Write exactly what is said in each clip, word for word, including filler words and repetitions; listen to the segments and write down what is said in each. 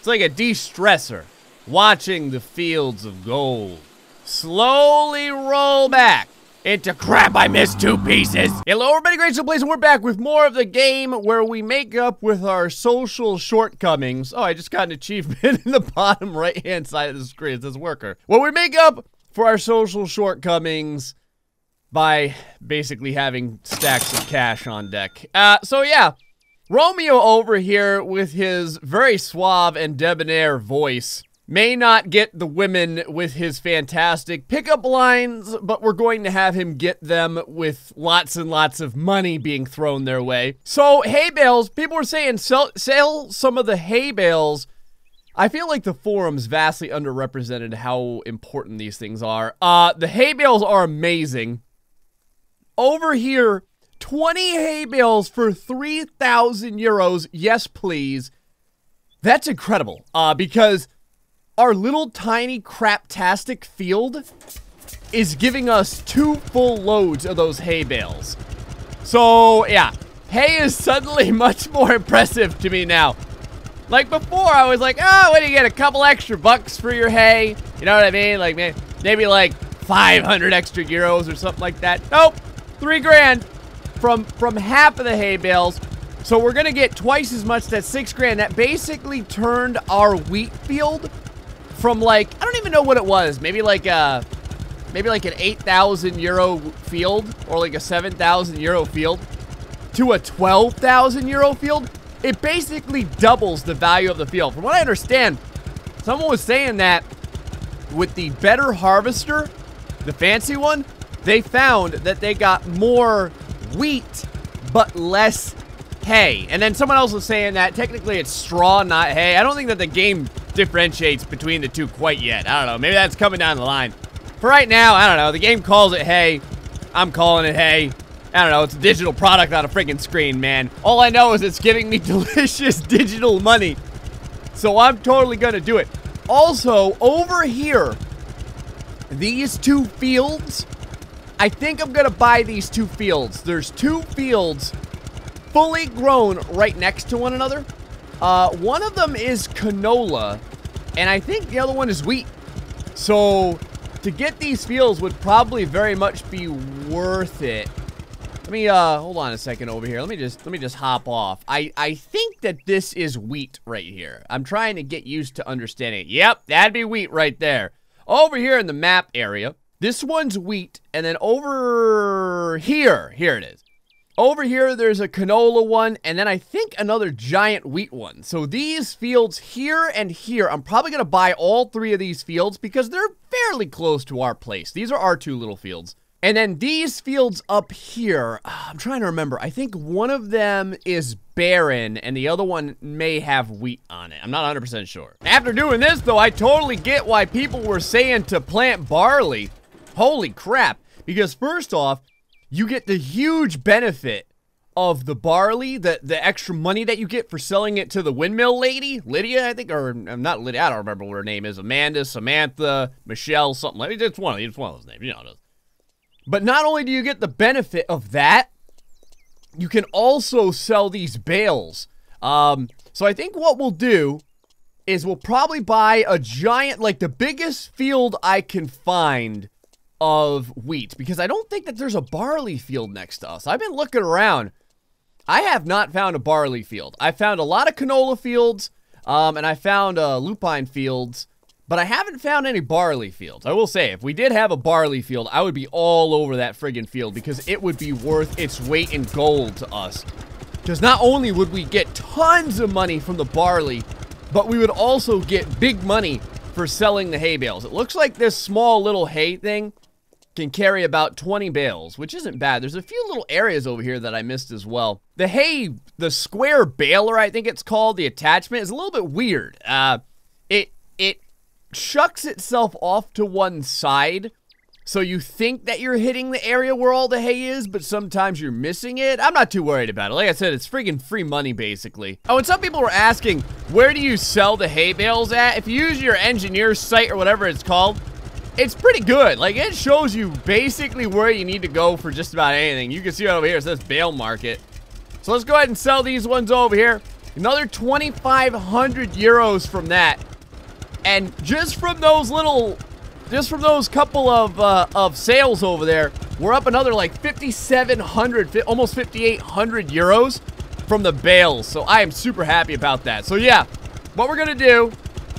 It's like a de-stressor, watching the fields of gold slowly roll back into crap. I missed two pieces. Hello everybody, GrayStillPlays, and we're back with more of the game where we make up with our social shortcomings. Oh, I just got an achievement in the bottom right-hand side of the screen. It says worker. Well, we make up for our social shortcomings by basically having stacks of cash on deck. Uh, so yeah, Romeo over here with his very suave and debonair voice may not get the women with his fantastic pickup lines, but we're going to have him get them with lots and lots of money being thrown their way. So, hay bales, people were saying sell, sell some of the hay bales. I feel like the forum's vastly underrepresented how important these things are. Uh, the hay bales are amazing. Over here, twenty hay bales for three thousand euros. Yes, please. That's incredible. Uh, because our little tiny craptastic field is giving us two full loads of those hay bales. So, yeah. Hay is suddenly much more impressive to me now. Like before, I was like, oh, what do you get? A couple extra bucks for your hay? You know what I mean? Like, maybe like five hundred extra euros or something like that. Nope. Three grand from, from half of the hay bales. So we're going to get twice as much. That's six grand. That basically turned our wheat field from like, I don't even know what it was. Maybe like a, maybe like an eight thousand euro field or like a seven thousand euro field to a twelve thousand euro field. It basically doubles the value of the field. From what I understand, someone was saying that with the better harvester, the fancy one, they found that they got more wheat, but less hay. And then someone else was saying that technically it's straw, not hay. I don't think that the game differentiates between the two quite yet. I don't know. Maybe that's coming down the line. For right now, I don't know. The game calls it hay. I'm calling it hay. I don't know. It's a digital product on a freaking screen, man. All I know is it's giving me delicious digital money. So I'm totally going to do it. Also, over here, these two fields, I think I'm going to buy these two fields. There's two fields fully grown right next to one another. Uh, one of them is canola, and I think the other one is wheat. So, to get these fields would probably very much be worth it. Let me, uh, hold on a second over here. Let me just, let me just hop off. I, I think that this is wheat right here. I'm trying to get used to understanding it. Yep, that'd be wheat right there. Over here in the map area, this one's wheat, and then over here, here it is. Over here, there's a canola one, and then I think another giant wheat one. So these fields here and here, I'm probably going to buy all three of these fields because they're fairly close to our place. These are our two little fields. And then these fields up here, I'm trying to remember. I think one of them is barren, and the other one may have wheat on it. I'm not one hundred percent sure. After doing this, though, I totally get why people were saying to plant barley. Holy crap. Because first off, you get the huge benefit of the barley, the, the extra money that you get for selling it to the windmill lady, Lydia, I think, or not Lydia, I don't remember what her name is, Amanda, Samantha, Michelle, something like that. It's one of these, it's one of those names, you know it is. But not only do you get the benefit of that, you can also sell these bales. Um, so I think what we'll do is we'll probably buy a giant, like the biggest field I can find of wheat, because I don't think that there's a barley field next to us. I've been looking around. I have not found a barley field. I found a lot of canola fields, um, and I found uh, lupine fields, but I haven't found any barley fields. I will say, if we did have a barley field, I would be all over that friggin' field because it would be worth its weight in gold to us. Because not only would we get tons of money from the barley, but we would also get big money for selling the hay bales. It looks like this small little hay thing can carry about twenty bales, which isn't bad. There's a few little areas over here that I missed as well. The hay, the square baler, I think it's called, the attachment, is a little bit weird. Uh, it, it shucks itself off to one side, so you think that you're hitting the area where all the hay is, but sometimes you're missing it. I'm not too worried about it. Like I said, it's friggin' free money, basically. Oh, and some people were asking, where do you sell the hay bales at? If you use your engineer's site or whatever it's called, it's pretty good. Like, it shows you basically where you need to go for just about anything. You can see it over here. It says bale market. So let's go ahead and sell these ones over here. Another twenty-five hundred euros from that. And just from those little, just from those couple of, uh, of sales over there, we're up another like fifty-seven hundred, almost fifty-eight hundred euros from the bales. So I am super happy about that. So yeah, what we're going to do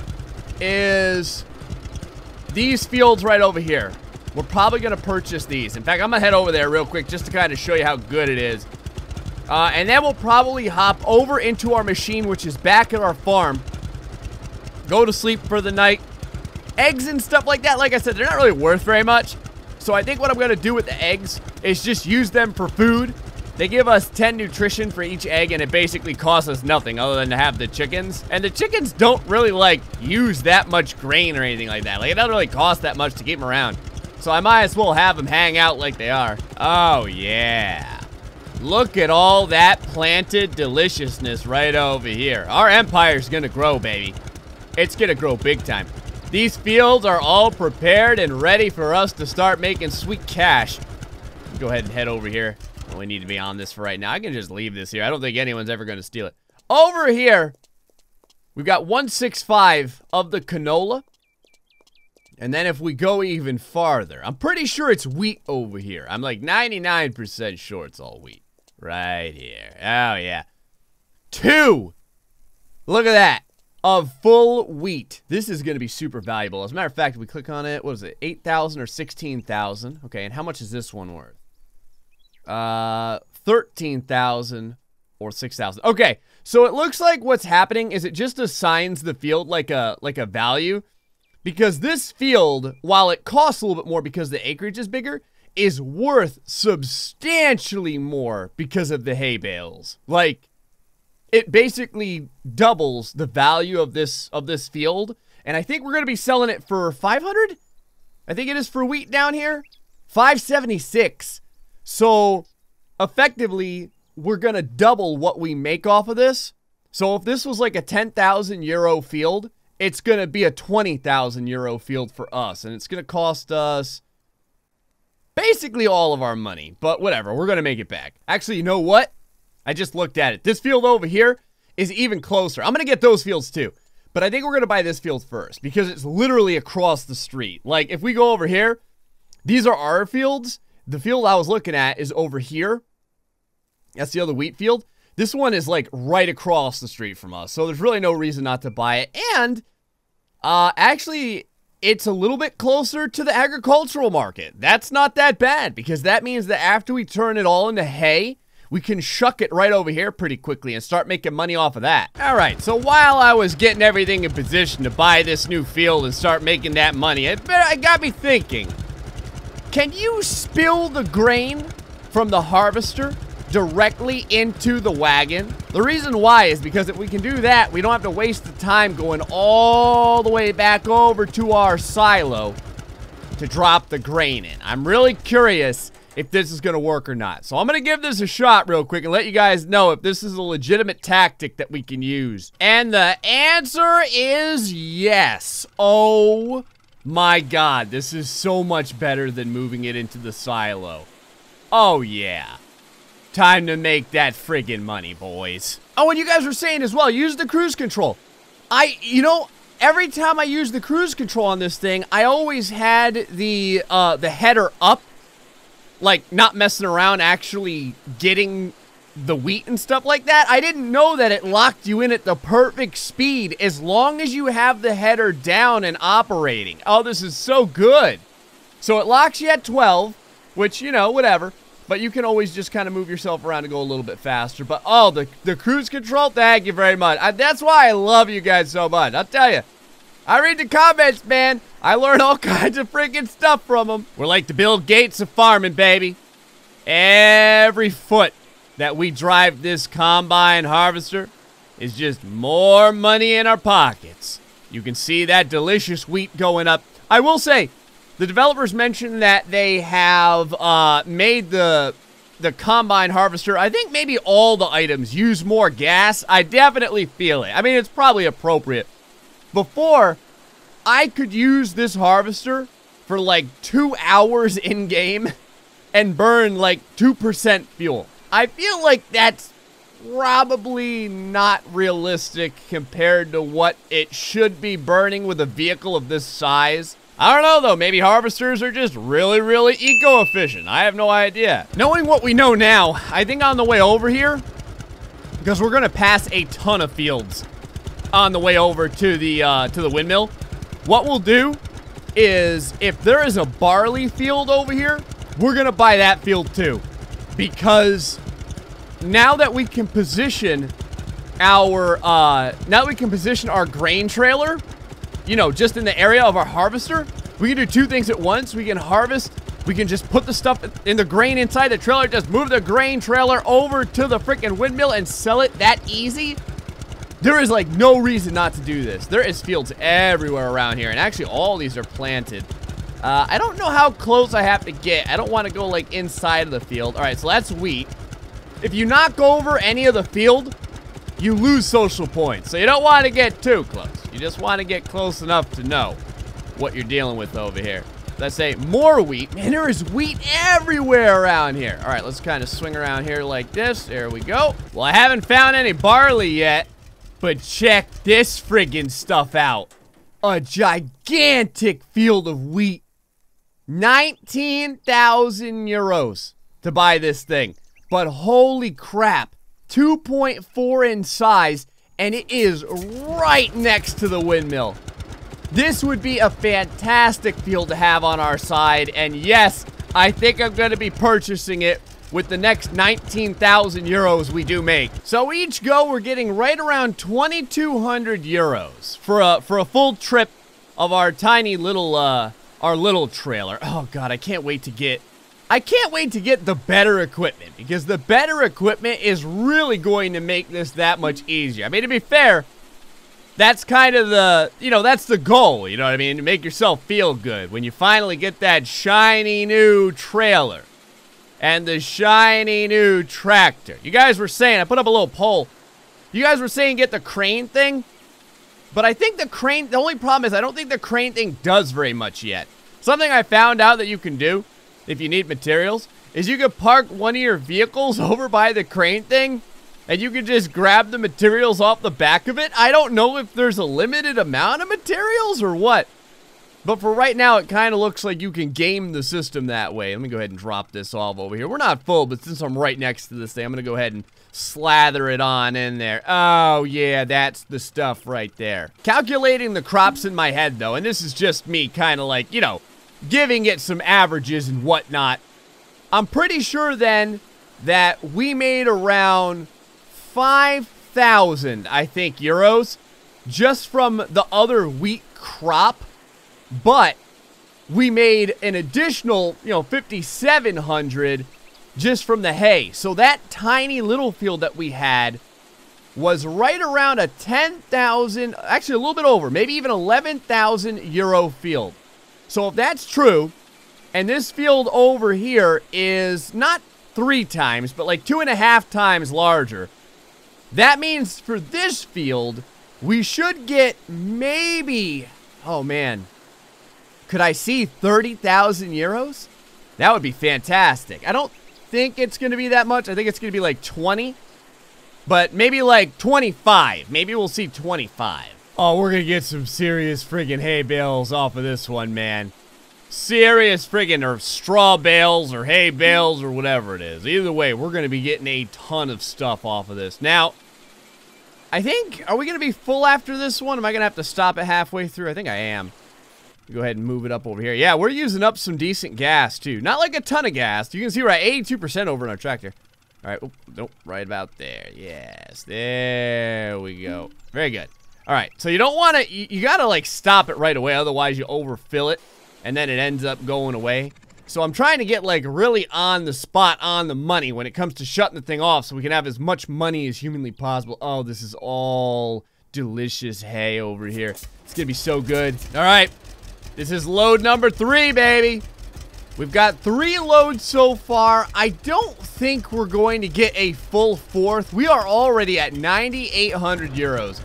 is these fields right over here. We're probably going to purchase these. In fact, I'm going to head over there real quick just to kind of show you how good it is. Uh, and then we'll probably hop over into our machine, which is back at our farm. Go to sleep for the night. Eggs and stuff like that, like I said, they're not really worth very much. So I think what I'm going to do with the eggs is just use them for food. They give us ten nutrition for each egg, and it basically costs us nothing other than to have the chickens. And the chickens don't really, like, use that much grain or anything like that. Like, it doesn't really cost that much to keep them around. So I might as well have them hang out like they are. Oh, yeah. Look at all that planted deliciousness right over here. Our empire's gonna grow, baby. It's gonna grow big time. These fields are all prepared and ready for us to start making sweet cash. Go ahead and head over here. We need to be on this for right now. I can just leave this here. I don't think anyone's ever gonna steal it. Over here, we've got one sixty-five of the canola. And then if we go even farther, I'm pretty sure it's wheat over here. I'm like ninety-nine percent sure it's all wheat. Right here. Oh, yeah. Two! Look at that. Of full wheat. This is going to be super valuable. As a matter of fact, if we click on it, what is it? eight thousand or sixteen thousand? Okay, and how much is this one worth? Uh, thirteen thousand or six thousand. Okay, so it looks like what's happening is it just assigns the field like a, like a value. Because this field, while it costs a little bit more because the acreage is bigger, is worth substantially more because of the hay bales. Like, it basically doubles the value of this of this field. And I think we're going to be selling it for five hundred? I think it is for wheat down here. five seventy-six. So, effectively, we're going to double what we make off of this. So, if this was like a ten thousand euro field, it's going to be a twenty thousand euro field for us. And it's going to cost us basically all of our money. But whatever, we're going to make it back. Actually, you know what? I just looked at it. This field over here is even closer. I'm going to get those fields too. But I think we're going to buy this field first. Because it's literally across the street. Like, if we go over here, these are our fields. The field I was looking at is over here. That's the other wheat field. This one is like right across the street from us. So there's really no reason not to buy it. And uh, actually, it's a little bit closer to the agricultural market. That's not that bad because that means that after we turn it all into hay, we can shuck it right over here pretty quickly and start making money off of that. All right, so while I was getting everything in position to buy this new field and start making that money, it, it got me thinking, can you spill the grain from the harvester directly into the wagon? The reason why is because if we can do that, we don't have to waste the time going all the way back over to our silo to drop the grain in. I'm really curious if this is going to work or not. So I'm going to give this a shot real quick and let you guys know if this is a legitimate tactic that we can use. And the answer is yes. Oh my God, this is so much better than moving it into the silo. Oh yeah. Time to make that friggin' money, boys. Oh, and you guys were saying as well, use the cruise control. I, you know, every time I use the cruise control on this thing, I always had the, uh, the header up. Like, not messing around, actually getting the wheat and stuff like that. I didn't know that it locked you in at the perfect speed as long as you have the header down and operating. Oh, this is so good. So it locks you at twelve, which, you know, whatever. But you can always just kind of move yourself around to go a little bit faster. But, oh, the, the cruise control, thank you very much. I, that's why I love you guys so much. I'll tell you. I read the comments, man. I learn all kinds of freaking stuff from them. We're like the Bill Gates of farming, baby. Every foot that we drive this combine harvester is just more money in our pockets. You can see that delicious wheat going up. I will say, the developers mentioned that they have uh, made the the combine harvester, I think maybe all the items use more gas. I definitely feel it. I mean, it's probably appropriate. Before, I could use this harvester for like two hours in-game and burn like two percent fuel. I feel like that's probably not realistic compared to what it should be burning with a vehicle of this size. I don't know though, maybe harvesters are just really, really eco-efficient. I have no idea. Knowing what we know now, I think on the way over here, because we're gonna pass a ton of fields on the way over to the uh, to the windmill, what we'll do is if there is a barley field over here, we're gonna buy that field too. Because now that we can position our, uh, now that we can position our grain trailer, you know, just in the area of our harvester, we can do two things at once. We can harvest, we can just put the stuff in the grain inside the trailer, just move the grain trailer over to the freaking windmill and sell it that easy. There is like no reason not to do this. There is fields everywhere around here, and actually all these are planted. Uh, I don't know how close I have to get. I don't want to go like inside of the field. All right, so that's wheat. If you knock over any of the field, you lose social points. So you don't want to get too close. You just want to get close enough to know what you're dealing with over here. Let's say more wheat. Man, there is wheat everywhere around here. All right, let's kind of swing around here like this. There we go. Well, I haven't found any barley yet, but check this friggin' stuff out. A gigantic field of wheat. nineteen thousand euros to buy this thing. But holy crap, two point four in size, and it is right next to the windmill. This would be a fantastic field to have on our side, and yes, I think I'm going to be purchasing it with the next nineteen thousand euros we do make. So each go, we're getting right around twenty-two hundred euros for a, for a full trip of our tiny little, uh, our little trailer. Oh God, I can't wait to get... I can't wait to get the better equipment, because the better equipment is really going to make this that much easier. I mean, to be fair, that's kind of the, you know, that's the goal, you know what I mean? To make yourself feel good when you finally get that shiny new trailer and the shiny new tractor. You guys were saying, I put up a little poll, you guys were saying get the crane thing, but I think the crane, the only problem is I don't think the crane thing does very much yet. Something I found out that you can do if you need materials is you could park one of your vehicles over by the crane thing and you can just grab the materials off the back of it. I don't know if there's a limited amount of materials or what, but for right now it kind of looks like you can game the system that way. Let me go ahead and drop this off over here. We're not full, but since I'm right next to this thing, I'm gonna go ahead and slather it on in there. Oh yeah, that's the stuff right there. Calculating the crops in my head though, and this is just me kind of like, you know, giving it some averages and whatnot. I'm pretty sure then that we made around five thousand, I think, euros just from the other wheat crop, but we made an additional, you know, fifty-seven hundred just from the hay. So that tiny little field that we had was right around a ten thousand, actually a little bit over, maybe even eleven thousand euro field. So if that's true, and this field over here is not three times, but like two and a half times larger, that means for this field, we should get maybe, oh man, could I see thirty thousand euros? That would be fantastic. I don't think it's going to be that much. I think it's going to be like twenty, but maybe like twenty-five. Maybe we'll see twenty-five. Oh, we're going to get some serious friggin' hay bales off of this one, man. Serious friggin' or straw bales or hay bales or whatever it is. Either way, we're going to be getting a ton of stuff off of this. Now, I think, are we going to be full after this one? Am I going to have to stop it halfway through? I think I am. Go ahead and move it up over here. Yeah, we're using up some decent gas, too. Not like a ton of gas. You can see we're at eighty-two percent over in our tractor. All right. Oh, nope. Right about there. Yes. There we go. Very good. All right. So you don't want to, you, you got to, like, stop it right away. Otherwise, you overfill it, and then it ends up going away. So I'm trying to get, like, really on the spot, on the money when it comes to shutting the thing off so we can have as much money as humanly possible. Oh, this is all delicious hay over here. It's going to be so good. All right. This is load number three, baby. We've got three loads so far. I don't think we're going to get a full fourth. We are already at ninety-eight hundred euros.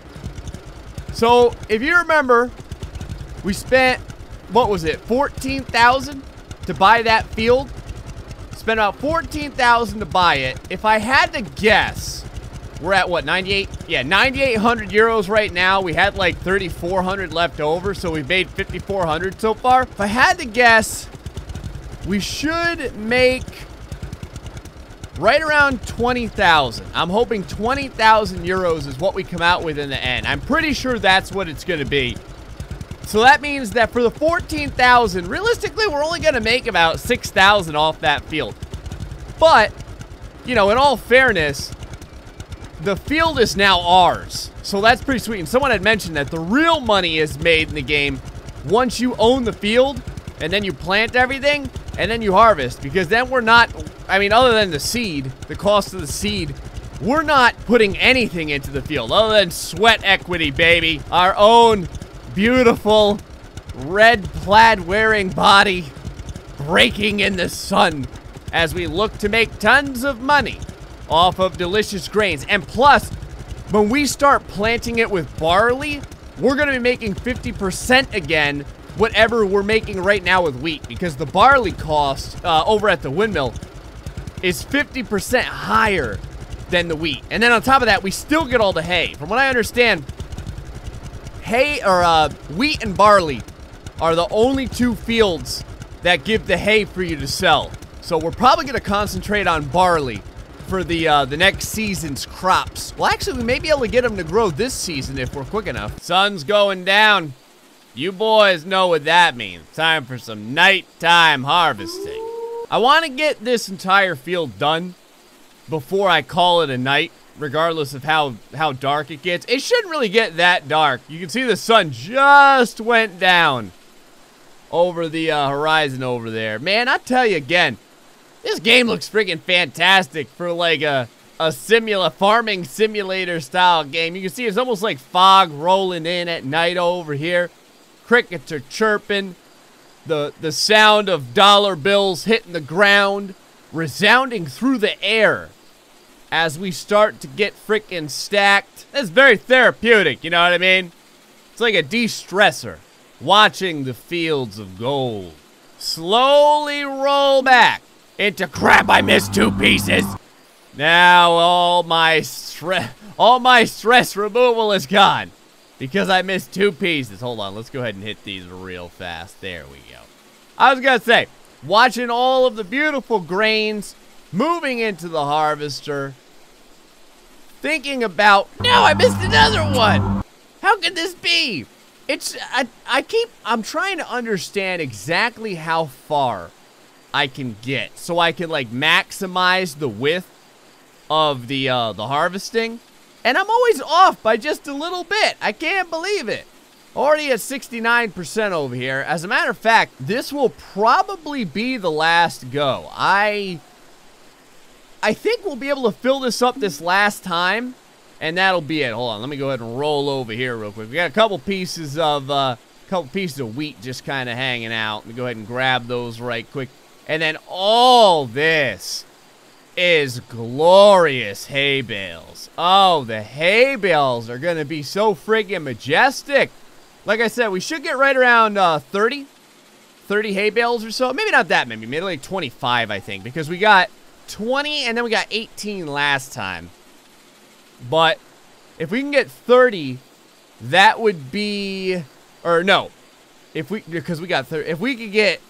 So, if you remember, we spent, what was it, fourteen thousand to buy that field? Spent about fourteen thousand to buy it. If I had to guess, We're at what, ninety-eight? Yeah, ninety-eight hundred euros right now. We had like thirty-four hundred left over, so we made fifty-four hundred so far. If I had to guess, we should make right around twenty thousand. I'm hoping twenty thousand euros is what we come out with in the end. I'm pretty sure that's what it's going to be. So that means that for the fourteen thousand, realistically, we're only going to make about six thousand off that field. But, you know, in all fairness, the field is now ours. So that's pretty sweet. And someone had mentioned that the real money is made in the game once you own the field and then you plant everything and then you harvest. Because then we're not, I mean, other than the seed, the cost of the seed, we're not putting anything into the field other than sweat equity, baby. Our own beautiful red plaid wearing body breaking in the sun as we look to make tons of money off of delicious grains. And plus, when we start planting it with barley, we're going to be making fifty percent again whatever we're making right now with wheat, because the barley cost uh, over at the windmill is fifty percent higher than the wheat. And then on top of that, we still get all the hay. From what I understand, hay or uh, wheat and barley are the only two fields that give the hay for you to sell. So we're probably going to concentrate on barley for the uh, the next season's crops. Well, actually, we may be able to get them to grow this season if we're quick enough. Sun's going down. You boys know what that means. Time for some nighttime harvesting. I want to get this entire field done before I call it a night, regardless of how, how dark it gets. It shouldn't really get that dark. You can see the sun just went down over the uh, horizon over there. Man, I tell you again, this game looks freaking fantastic for like a, a simula farming simulator style game. You can see it's almost like fog rolling in at night over here. Crickets are chirping. The, the sound of dollar bills hitting the ground, resounding through the air as we start to get freaking stacked. That's very therapeutic, you know what I mean? It's like a de-stressor. Watching the fields of gold slowly roll back into crap. I missed two pieces. Now all my stress, all my stress removal is gone because I missed two pieces. Hold on, let's go ahead and hit these real fast. There we go. I was gonna say, watching all of the beautiful grains moving into the harvester, thinking about, no, I missed another one. How could this be? It's, I, I keep, I'm trying to understand exactly how far I can get so I can like maximize the width of the, uh, the harvesting. And I'm always off by just a little bit. I can't believe it. Already at sixty-nine percent over here. As a matter of fact, this will probably be the last go. I, I think we'll be able to fill this up this last time. And that'll be it. Hold on, let me go ahead and roll over here real quick. We got a couple pieces of, uh, couple pieces of wheat just kind of hanging out. Let me go ahead and grab those right quick. And then all this is glorious hay bales. Oh, the hay bales are gonna be so friggin' majestic. Like I said, we should get right around uh, thirty, thirty hay bales or so. Maybe not that many, maybe like twenty-five, I think, because we got twenty and then we got eighteen last time. But if we can get thirty, that would be, or no, if we, because we got thirty, if we could get,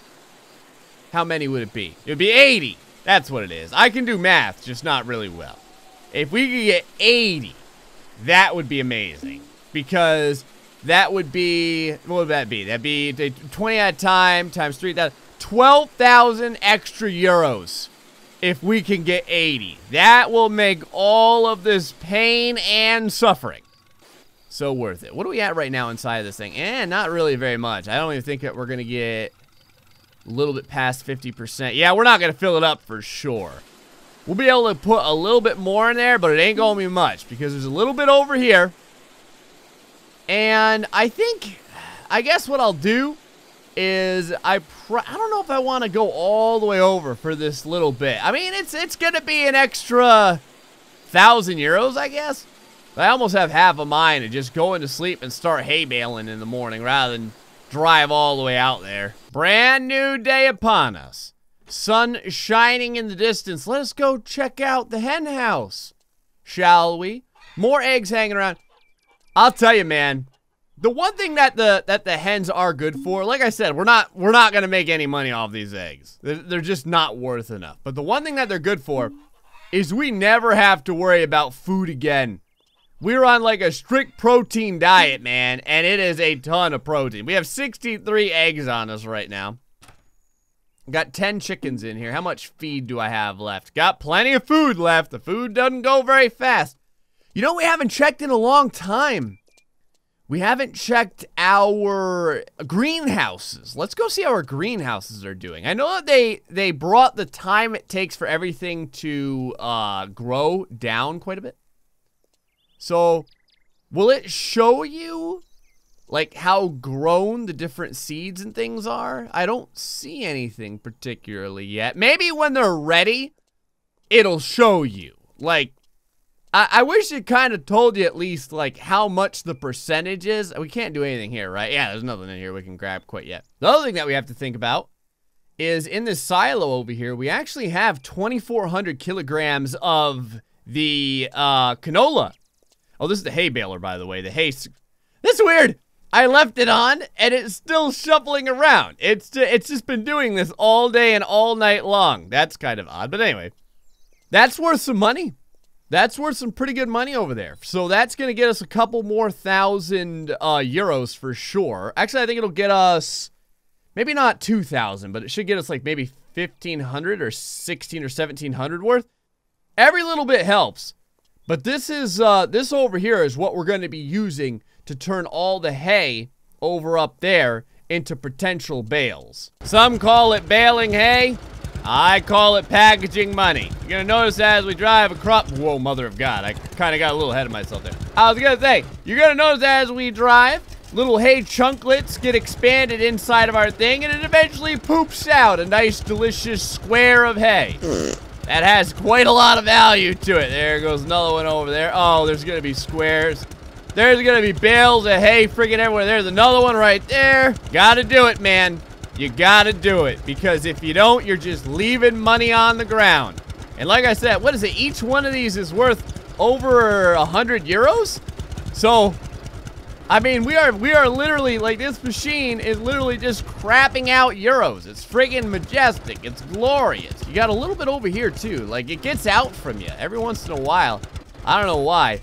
how many would it be? It would be eighty. That's what it is. I can do math, just not really well. If we could get eighty, that would be amazing. Because that would be, what would that be? That'd be twenty at a time times three thousand, twelve thousand extra euros. If we can get eighty, that will make all of this pain and suffering so worth it. What are we at right now inside of this thing? Eh, not really very much. I don't even think that we're going to get a little bit past fifty percent. Yeah, we're not going to fill it up for sure. We'll be able to put a little bit more in there, but it ain't going to be much because there's a little bit over here. And I think, I guess what I'll do is I pr I don't know if I want to go all the way over for this little bit. I mean, it's it's gonna be an extra thousand euros, I guess. I almost have half a mind to just go into sleep and start hay baling in the morning rather than drive all the way out there. Brand new day upon us. Sun shining in the distance. Let us go check out the hen house. shall we? More eggs hanging around. I'll tell you, man. The one thing that the that the hens are good for, like I said, we're not we're not gonna make any money off these eggs. They're, they're just not worth enough. But the one thing that they're good for is we never have to worry about food again. We're on like a strict protein diet, man, and it is a ton of protein. We have sixty-three eggs on us right now. Got ten chickens in here. How much feed do I have left? Got plenty of food left. The food doesn't go very fast. You know, we haven't checked in a long time. We haven't checked our greenhouses. Let's go see how our greenhouses are doing. I know that they, they brought the time it takes for everything to uh, grow down quite a bit. So, will it show you, like, how grown the different seeds and things are? I don't see anything particularly yet. Maybe when they're ready, it'll show you. Like, I, I wish it kind of told you at least, like, how much the percentage is. We can't do anything here, right? Yeah, there's nothing in here we can grab quite yet. The other thing that we have to think about is in this silo over here, we actually have twenty-four hundred kilograms of the uh, canola. Oh, this is the hay baler, by the way. The hay... That's weird. I left it on, and it's still shuffling around. It's, it's just been doing this all day and all night long. That's kind of odd. But anyway, that's worth some money. That's worth some pretty good money over there. So that's going to get us a couple more thousand uh, euros for sure. Actually, I think it'll get us... Maybe not two thousand, but it should get us like maybe fifteen hundred or sixteen or seventeen hundred worth. Every little bit helps. But this is, uh, this over here is what we're going to be using to turn all the hay over up there into potential bales. Some call it baling hay. I call it packaging money. You're going to notice as we drive across... Whoa, mother of God. I kind of got a little ahead of myself there. I was going to say, you're going to notice as we drive, little hay chunklets get expanded inside of our thing, and it eventually poops out a nice, delicious square of hay. That has quite a lot of value to it. There goes another one over there. Oh, there's going to be squares. There's going to be bales of hay freaking everywhere. There's another one right there. Got to do it, man. You got to do it. Because if you don't, you're just leaving money on the ground. And like I said, what is it? Each one of these is worth over one hundred euros? So... I mean, we are we are literally, like, this machine is literally just crapping out euros. It's friggin' majestic. It's glorious. You got a little bit over here, too. Like, it gets out from you every once in a while. I don't know why.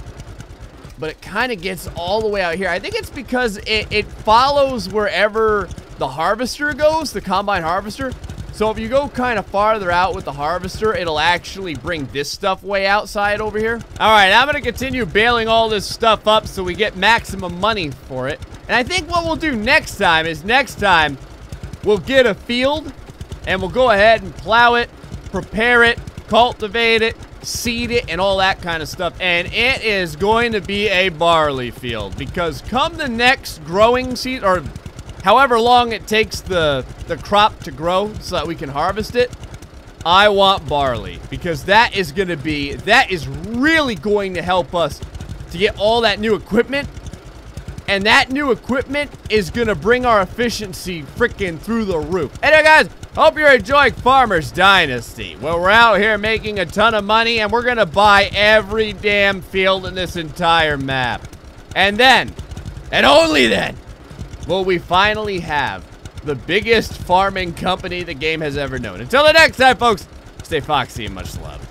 But it kind of gets all the way out here. I think it's because it, it follows wherever the harvester goes, the combine harvester. So if you go kind of farther out with the harvester, it'll actually bring this stuff way outside over here. All right, I'm gonna continue baling all this stuff up so we get maximum money for it. And I think what we'll do next time is next time we'll get a field and we'll go ahead and plow it, prepare it, cultivate it, seed it, and all that kind of stuff. And it is going to be a barley field because come the next growing season, or however long it takes the, the crop to grow so that we can harvest it, I want barley. Because that is going to be, that is really going to help us to get all that new equipment. And that new equipment is going to bring our efficiency freaking through the roof. Anyway, guys, hope you're enjoying Farmers Dynasty. Well, we're out here making a ton of money, and we're going to buy every damn field in this entire map. And then, and only then, will we finally have the biggest farming company the game has ever known. Until the next time, folks, stay foxy and much love.